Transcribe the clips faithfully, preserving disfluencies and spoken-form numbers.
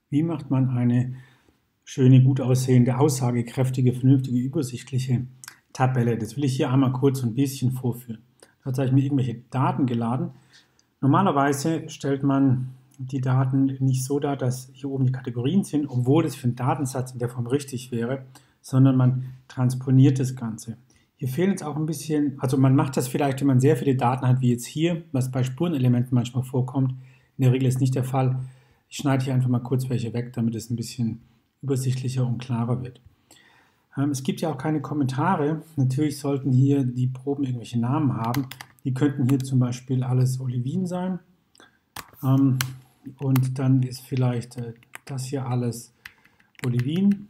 Wie macht man eine schöne, gut aussehende, aussagekräftige, vernünftige, übersichtliche Tabelle? Das will ich hier einmal kurz ein bisschen vorführen. Dazu habe ich mir irgendwelche Daten geladen. Normalerweise stellt man die Daten nicht so dar, dass hier oben die Kategorien sind, obwohl das für einen Datensatz in der Form richtig wäre, sondern man transponiert das Ganze. Hier fehlen jetzt auch ein bisschen, also man macht das vielleicht, wenn man sehr viele Daten hat, wie jetzt hier, was bei Spurenelementen manchmal vorkommt. In der Regel ist nicht der Fall. Ich schneide hier einfach mal kurz welche weg, damit es ein bisschen übersichtlicher und klarer wird. Ähm, es gibt ja auch keine Kommentare. Natürlich sollten hier die Proben irgendwelche Namen haben. Die könnten hier zum Beispiel alles Olivin sein. Ähm, und dann ist vielleicht äh, das hier alles Olivin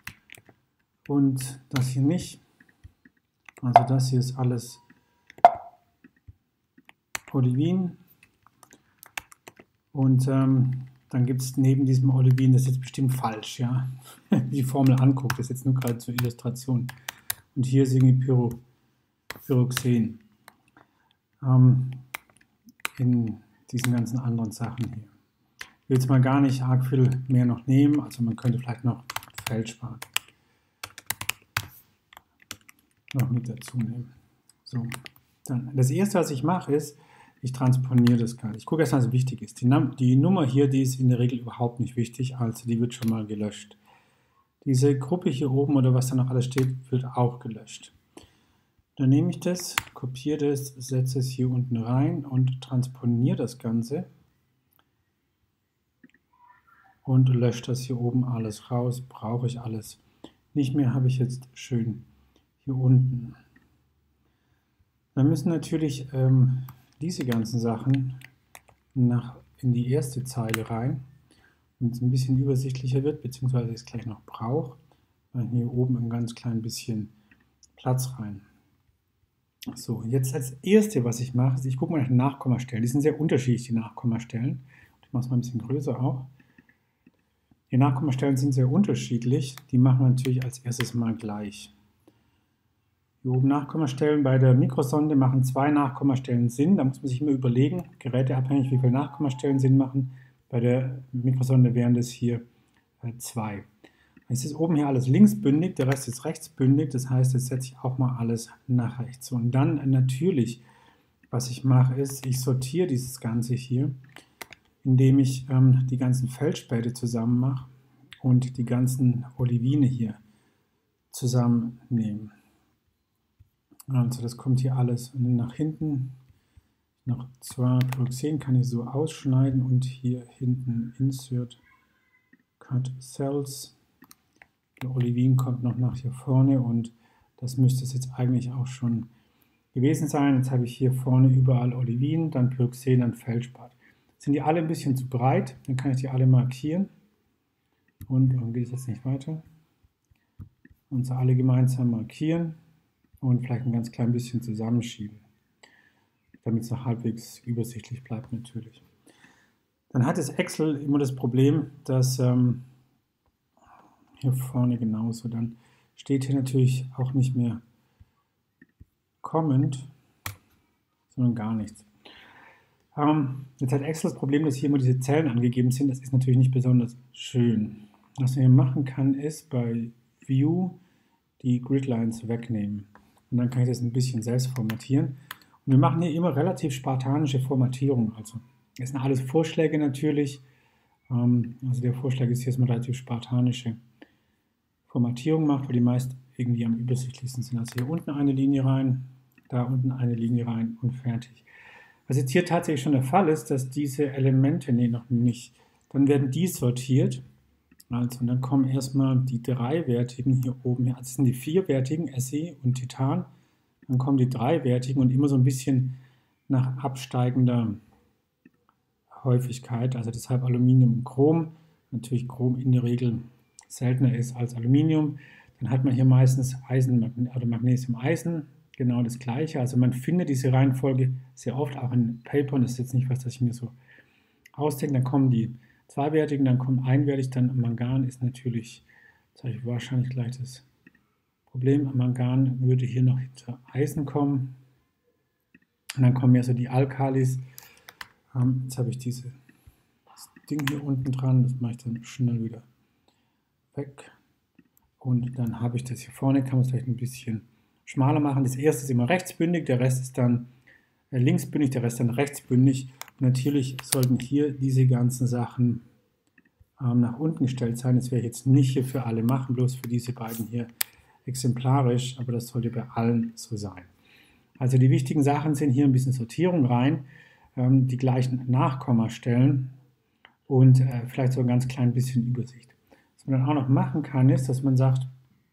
und das hier nicht. Also das hier ist alles Olivin. Und ähm, dann gibt es neben diesem Olivin, das ist jetzt bestimmt falsch, ja, die Formel anguckt, das ist jetzt nur gerade zur Illustration. Und hier ist irgendwie Pyro, Pyroxen ähm, in diesen ganzen anderen Sachen hier. Ich will jetzt mal gar nicht arg viel mehr noch nehmen, also man könnte vielleicht noch Feldspat noch mit dazu nehmen. So, dann das erste, was ich mache, ist, ich transponiere das Ganze. Ich gucke erst mal, was wichtig ist. Die, die Nummer hier, die ist in der Regel überhaupt nicht wichtig, also die wird schon mal gelöscht. Diese Gruppe hier oben oder was da noch alles steht, wird auch gelöscht. Dann nehme ich das, kopiere das, setze es hier unten rein und transponiere das Ganze und lösche das hier oben alles raus. Brauche ich alles nicht mehr, habe ich jetzt schön hier unten. Dann müssen natürlich ähm, diese ganzen Sachen nach, in die erste Zeile rein, damit es ein bisschen übersichtlicher wird, beziehungsweise ich es gleich noch brauche. Dann hier oben ein ganz klein bisschen Platz rein. So, jetzt als erste, was ich mache, ist, ich gucke mal nach den Nachkommastellen. Die sind sehr unterschiedlich, die Nachkommastellen. Ich mache es mal ein bisschen größer auch. Die Nachkommastellen sind sehr unterschiedlich. Die machen wir natürlich als erstes mal gleich. Hier oben Nachkommastellen bei der Mikrosonde machen zwei Nachkommastellen Sinn. Da muss man sich immer überlegen, geräteabhängig, wie viele Nachkommastellen Sinn machen. Bei der Mikrosonde wären das hier äh, zwei. Jetzt ist oben hier alles linksbündig, der Rest ist rechtsbündig. Das heißt, jetzt setze ich auch mal alles nach rechts. Und dann äh, natürlich, was ich mache, ist, ich sortiere dieses Ganze hier, indem ich ähm, die ganzen Feldspäte zusammen mache und die ganzen Olivine hier zusammennehme. Also das kommt hier alles nach hinten. Noch zwei Pyroxen kann ich so ausschneiden und hier hinten Insert Cut Cells. Der Olivin kommt noch nach hier vorne und das müsste es jetzt eigentlich auch schon gewesen sein. Jetzt habe ich hier vorne überall Olivin, dann Pyroxen, dann Feldspat. Sind die alle ein bisschen zu breit, dann kann ich die alle markieren. Und dann geht es jetzt nicht weiter. Und so alle gemeinsam markieren. Und vielleicht ein ganz klein bisschen zusammenschieben, damit es noch halbwegs übersichtlich bleibt natürlich. Dann hat das Excel immer das Problem, dass ähm, hier vorne genauso, dann steht hier natürlich auch nicht mehr Comment, sondern gar nichts. Ähm, jetzt hat Excel das Problem, dass hier immer diese Zellen angegeben sind. Das ist natürlich nicht besonders schön. Was man hier machen kann, ist bei View die Gridlines wegnehmen. Und dann kann ich das ein bisschen selbst formatieren. Und wir machen hier immer relativ spartanische Formatierung. Also, das sind alles Vorschläge natürlich. Ähm, also der Vorschlag ist hier, dass man relativ spartanische Formatierung macht, weil die meist irgendwie am übersichtlichsten sind. Also hier unten eine Linie rein, da unten eine Linie rein und fertig. Was jetzt hier tatsächlich schon der Fall ist, dass diese Elemente, nee, noch nicht, dann werden die sortiert. Also, und dann kommen erstmal die dreiwertigen hier oben her. Also, das sind die vierwertigen, Se und Titan. Dann kommen die dreiwertigen und immer so ein bisschen nach absteigender Häufigkeit. Also, deshalb Aluminium und Chrom. Natürlich Chrom in der Regel seltener ist als Aluminium. Dann hat man hier meistens Eisen oder Magnesium, Eisen. Genau das Gleiche. Also, man findet diese Reihenfolge sehr oft auch in Papern. Das ist jetzt nicht was, das ich mir so ausdenke. Dann kommen die zweiwertigen, dann kommt einwertig, dann Mangan ist natürlich, jetzt habe ich wahrscheinlich gleich das Problem, Mangan würde hier noch hinter Eisen kommen und dann kommen ja so die Alkalis, ähm, jetzt habe ich diese Ding hier unten dran, das mache ich dann schnell wieder weg. Und dann habe ich das hier vorne, kann man es vielleicht ein bisschen schmaler machen. Das erste ist immer rechtsbündig, der Rest ist dann äh, linksbündig, der Rest dann rechtsbündig. Und natürlich sollten hier diese ganzen Sachen ähm, nach unten gestellt sein. Das werde ich jetzt nicht hier für alle machen, bloß für diese beiden hier exemplarisch, aber das sollte bei allen so sein. Also die wichtigen Sachen sind hier ein bisschen Sortierung rein, ähm, die gleichen Nachkommastellen und äh, vielleicht so ein ganz klein bisschen Übersicht. Was man dann auch noch machen kann, ist, dass man sagt,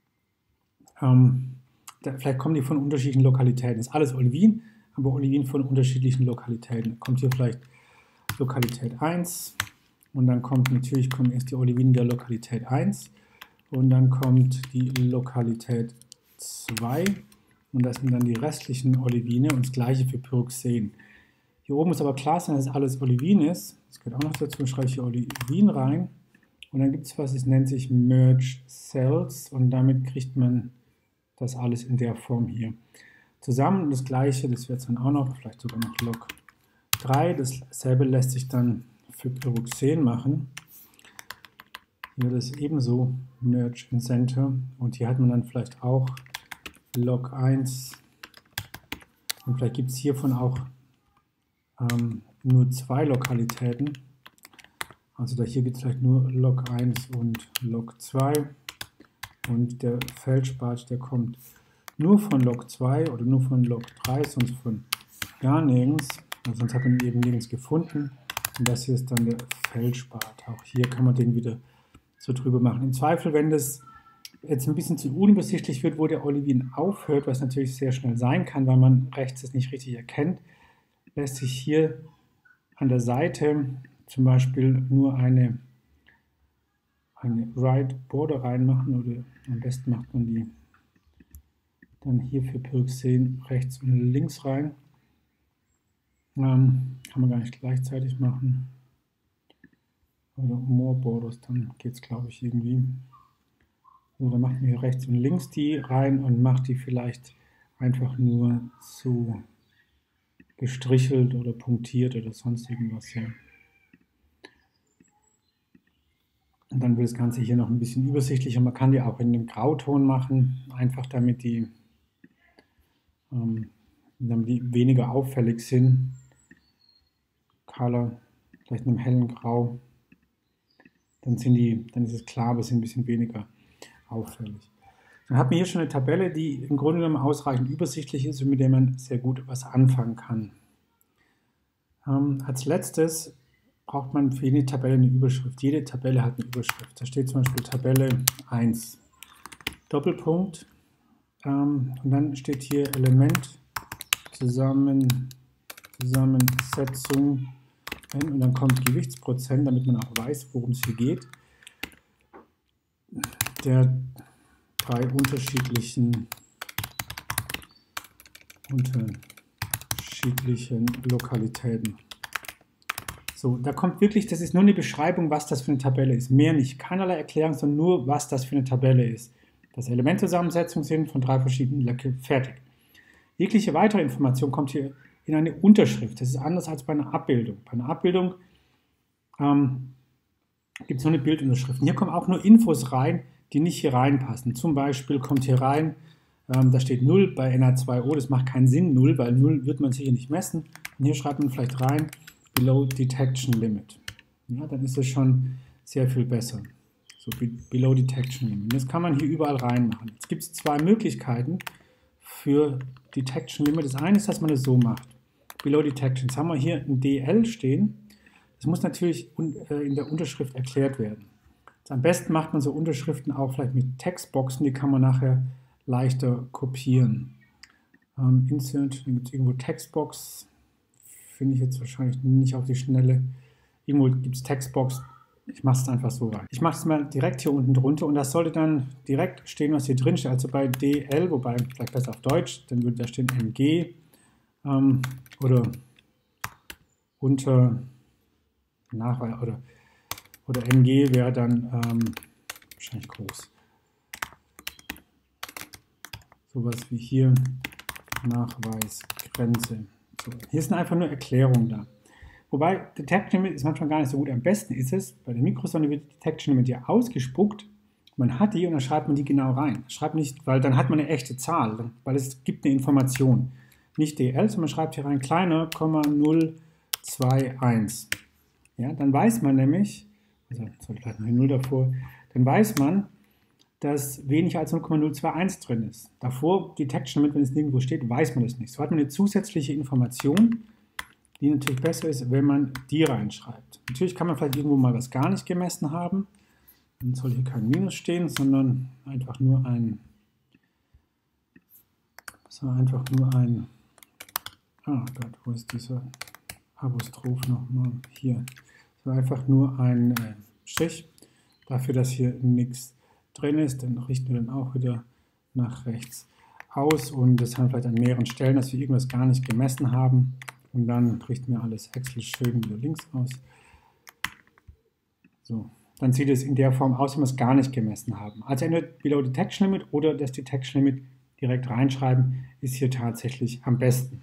ähm, da, vielleicht kommen die von unterschiedlichen Lokalitäten. Das ist alles Olivin, aber Olivin von unterschiedlichen Lokalitäten. Kommt hier vielleicht Lokalität eins und dann kommt natürlich kommen erst die Olivinen der Lokalität eins und dann kommt die Lokalität zwei und das sind dann die restlichen Olivine und das gleiche für Pyroxen. Hier oben muss aber klar sein, dass alles Olivin ist. Das gehört auch noch dazu, schreibe ich hier Olivin rein. Und dann gibt es was, es nennt sich Merge Cells und damit kriegt man das alles in der Form hier zusammen. Und das gleiche, das wird dann auch noch, vielleicht sogar noch Log drei. Dasselbe lässt sich dann für Pyroxen machen. Hier das ebenso Merge in Center und hier hat man dann vielleicht auch Log eins und vielleicht gibt es hiervon auch ähm, nur zwei Lokalitäten. Also da hier gibt es vielleicht nur Log eins und Log zwei und der Feldspat, der kommt nur von Log zwei oder nur von Log drei, sonst von gar nirgends. Also sonst hat man eben nirgends gefunden. Und das hier ist dann der Feldspat. Auch hier kann man den wieder so drüber machen. Im Zweifel, wenn das jetzt ein bisschen zu unübersichtlich wird, wo der Olivin aufhört, was natürlich sehr schnell sein kann, weil man rechts es nicht richtig erkennt, lässt sich hier an der Seite zum Beispiel nur eine, eine Right Border reinmachen oder am besten macht man die dann hier für Pyroxen rechts und links rein. Ähm, kann man gar nicht gleichzeitig machen. Oder More Borders, dann geht es glaube ich irgendwie. So, dann macht man hier rechts und links die rein und macht die vielleicht einfach nur so gestrichelt oder punktiert oder sonst irgendwas hier. Und dann wird das Ganze hier noch ein bisschen übersichtlicher. Man kann die auch in einem Grauton machen, einfach damit die, ähm, damit die weniger auffällig sind. Color, vielleicht in einem hellen Grau. Dann, sind die, dann ist es klar, aber sind ein bisschen weniger auffällig. Dann hat man hier schon eine Tabelle, die im Grunde genommen ausreichend übersichtlich ist und mit der man sehr gut was anfangen kann. Ähm, als letztes braucht man für jede Tabelle eine Überschrift. Jede Tabelle hat eine Überschrift. Da steht zum Beispiel Tabelle eins, Doppelpunkt, ähm, und dann steht hier Element, Zusammen, Zusammensetzung, und dann kommt Gewichtsprozent, damit man auch weiß, worum es hier geht, der drei unterschiedlichen, unterschiedlichen Lokalitäten. So, da kommt wirklich, das ist nur eine Beschreibung, was das für eine Tabelle ist. Mehr nicht, keinerlei Erklärung, sondern nur, was das für eine Tabelle ist. Dass Elementzusammensetzungen sind von drei verschiedenen Blöcken, fertig. Jegliche weitere Information kommt hier in eine Unterschrift. Das ist anders als bei einer Abbildung. Bei einer Abbildung ähm, gibt es nur eine Bildunterschrift. Und hier kommen auch nur Infos rein, die nicht hier reinpassen. Zum Beispiel kommt hier rein, ähm, da steht null bei N H zwei O, das macht keinen Sinn, null, weil null wird man sicher nicht messen. Und hier schreibt man vielleicht rein, Below Detection Limit. Ja, dann ist es schon sehr viel besser. So, Below Detection Limit. Das kann man hier überall reinmachen. Jetzt gibt es zwei Möglichkeiten für Detection Limit. Das eine ist, dass man es so macht. Below Detection. Jetzt haben wir hier ein D L stehen. Das muss natürlich in der Unterschrift erklärt werden. Am besten macht man so Unterschriften auch vielleicht mit Textboxen, die kann man nachher leichter kopieren. Ähm, Insert, dann gibt es irgendwo Textbox, finde ich jetzt wahrscheinlich nicht auf die Schnelle. Irgendwo gibt es Textbox, ich mache es einfach so rein. Ich mache es mal direkt hier unten drunter und das sollte dann direkt stehen, was hier drin steht. Also bei D L, wobei vielleicht besser auf Deutsch, dann würde da stehen M G ähm, oder unter Nachweis oder Oder M G wäre dann ähm, wahrscheinlich groß. Sowas wie hier Nachweisgrenze. So, hier ist einfach nur Erklärung da. Wobei Detection Limit ist manchmal gar nicht so gut. Am besten ist es, bei der Mikrosonde wird Detection Limit ja ausgespuckt. Man hat die und dann schreibt man die genau rein. Schreibt nicht, weil dann hat man eine echte Zahl, weil es gibt eine Information. Nicht D L, sondern man schreibt hier rein kleiner, null zwei eins. Ja, dann weiß man nämlich, also soll vielleicht noch eine null davor, dann weiß man, dass weniger als null Komma null zwei eins drin ist. Davor, Detection Limit, wenn es nirgendwo steht, weiß man das nicht. So hat man eine zusätzliche Information, die natürlich besser ist, wenn man die reinschreibt. Natürlich kann man vielleicht irgendwo mal was gar nicht gemessen haben. Dann soll hier kein Minus stehen, sondern einfach nur ein, so einfach nur ein, ah Gott, wo ist dieser Apostroph nochmal? Hier. So einfach nur ein äh, Strich, dafür, dass hier nichts drin ist, dann richten wir dann auch wieder nach rechts aus und das haben wir vielleicht an mehreren Stellen, dass wir irgendwas gar nicht gemessen haben und dann richten wir alles Excel schön wieder links aus. So, dann sieht es in der Form aus, wenn wir es gar nicht gemessen haben. Also entweder Below Detection Limit oder das Detection Limit direkt reinschreiben, ist hier tatsächlich am besten.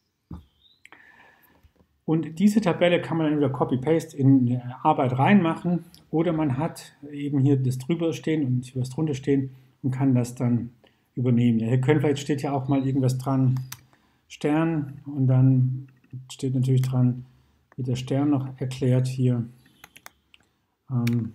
Und diese Tabelle kann man dann wieder Copy-Paste in die Arbeit reinmachen oder man hat eben hier das drüber stehen und hier was drunter stehen und kann das dann übernehmen. Ja, hier können vielleicht steht ja auch mal irgendwas dran, Stern, und dann steht natürlich dran, wird der Stern noch erklärt hier, ähm,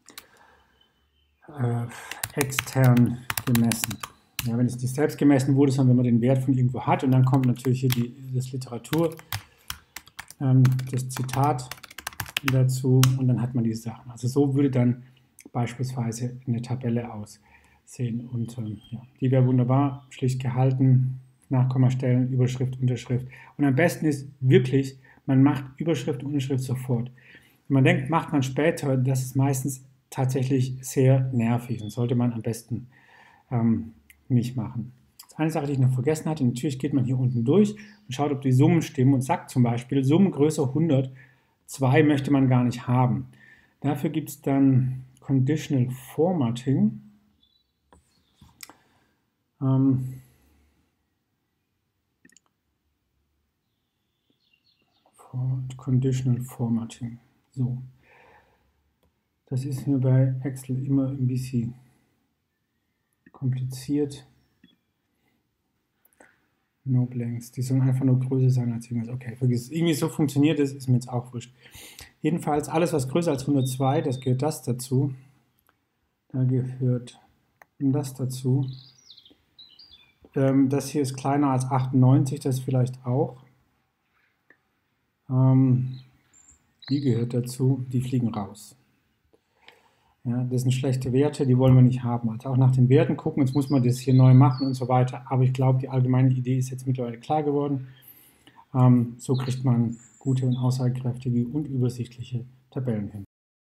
äh, extern gemessen. Ja, wenn es nicht selbst gemessen wurde, sondern wenn man den Wert von irgendwo hat und dann kommt natürlich hier die, das Literatur, das Zitat dazu und dann hat man diese Sachen. Also so würde dann beispielsweise eine Tabelle aussehen und ähm, ja, die wäre wunderbar, schlicht gehalten, Nachkommastellen, Überschrift, Unterschrift und am besten ist wirklich, man macht Überschrift und Unterschrift sofort. Wenn man denkt, macht man später, das ist meistens tatsächlich sehr nervig und sollte man am besten ähm, nicht machen. Eine Sache, die ich noch vergessen hatte, natürlich geht man hier unten durch und schaut, ob die Summen stimmen und sagt zum Beispiel, Summen größer hundert, zwei möchte man gar nicht haben. Dafür gibt es dann Conditional Formatting. Ähm, Conditional Formatting. So. Das ist mir bei Excel immer ein bisschen kompliziert. No blanks. Die sollen einfach nur größer sein als irgendwas. Okay, vergiss es. Irgendwie so funktioniert es, ist mir jetzt auch wurscht. Jedenfalls alles, was größer als hundertzwei, das gehört das dazu. Da gehört das dazu. Ähm, das hier ist kleiner als achtundneunzig, das vielleicht auch. Ähm, die gehört dazu, die fliegen raus. Ja, das sind schlechte Werte, die wollen wir nicht haben. Also auch nach den Werten gucken, jetzt muss man das hier neu machen und so weiter. Aber ich glaube, die allgemeine Idee ist jetzt mittlerweile klar geworden. Ähm, so kriegt man gute und aussagekräftige und übersichtliche Tabellen hin.